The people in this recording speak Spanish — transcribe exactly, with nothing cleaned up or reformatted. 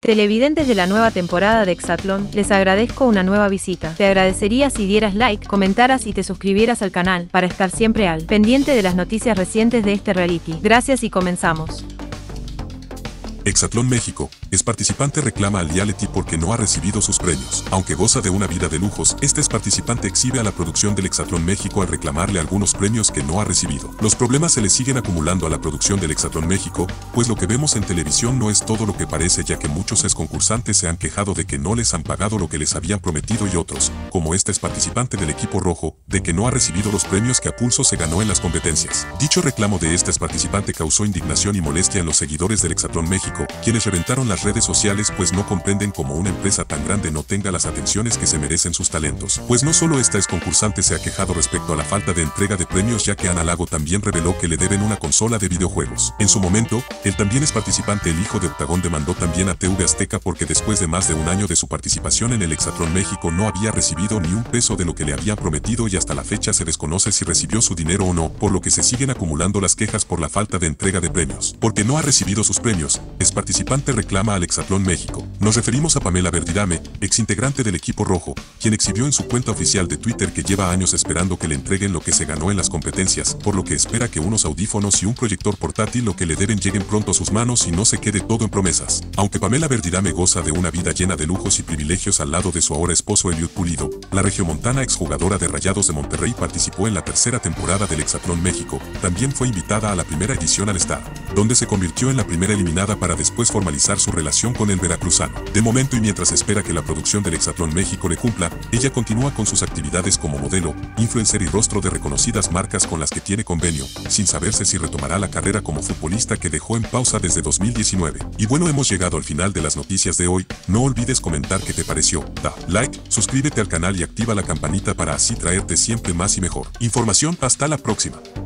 Televidentes de la nueva temporada de Hexatlón, les agradezco una nueva visita. Te agradecería si dieras like, comentaras y te suscribieras al canal para estar siempre al pendiente de las noticias recientes de este reality. Gracias y comenzamos. Hexatlón México, ex participante reclama al reality porque no ha recibido sus premios. Aunque goza de una vida de lujos, este ex participante exhibe a la producción del Hexatlón México al reclamarle algunos premios que no ha recibido. Los problemas se le siguen acumulando a la producción del Hexatlón México, pues lo que vemos en televisión no es todo lo que parece, ya que muchos ex concursantes se han quejado de que no les han pagado lo que les habían prometido y otros, como este ex participante del equipo rojo, de que no ha recibido los premios que a pulso se ganó en las competencias. Dicho reclamo de este ex participante causó indignación y molestia en los seguidores del Hexatlón México, quienes reventaron las redes sociales pues no comprenden cómo una empresa tan grande no tenga las atenciones que se merecen sus talentos. Pues no solo esta ex concursante se ha quejado respecto a la falta de entrega de premios, ya que Ana Lago también reveló que le deben una consola de videojuegos. En su momento, el también ex participante el hijo de Octagón demandó también a T V Azteca porque después de más de un año de su participación en el Hexatlón México no había recibido ni un peso de lo que le habían prometido y hasta la fecha se desconoce si recibió su dinero o no, por lo que se siguen acumulando las quejas por la falta de entrega de premios. Porque no ha recibido sus premios, ex participante reclama al Hexatlón México. Nos referimos a Pamela Verdirame, ex integrante del equipo rojo, quien exhibió en su cuenta oficial de Twitter que lleva años esperando que le entreguen lo que se ganó en las competencias, por lo que espera que unos audífonos y un proyector portátil lo que le deben lleguen pronto a sus manos y no se quede todo en promesas. Aunque Pamela Verdirame goza de una vida llena de lujos y privilegios al lado de su ahora esposo Eliud Pulido, la regiomontana exjugadora de Rayados de Monterrey participó en la tercera temporada del Hexatlón México. También fue invitada a la primera edición al Star, donde se convirtió en la primera eliminada para después formalizar su relación con el veracruzano. De momento y mientras espera que la producción del Hexatlón México le cumpla, ella continúa con sus actividades como modelo, influencer y rostro de reconocidas marcas con las que tiene convenio, sin saberse si retomará la carrera como futbolista que dejó en pausa desde dos mil diecinueve. Y bueno, hemos llegado al final de las noticias de hoy. No olvides comentar qué te pareció, da like, suscríbete al canal y activa la campanita para así traerte siempre más y mejor información. Hasta la próxima.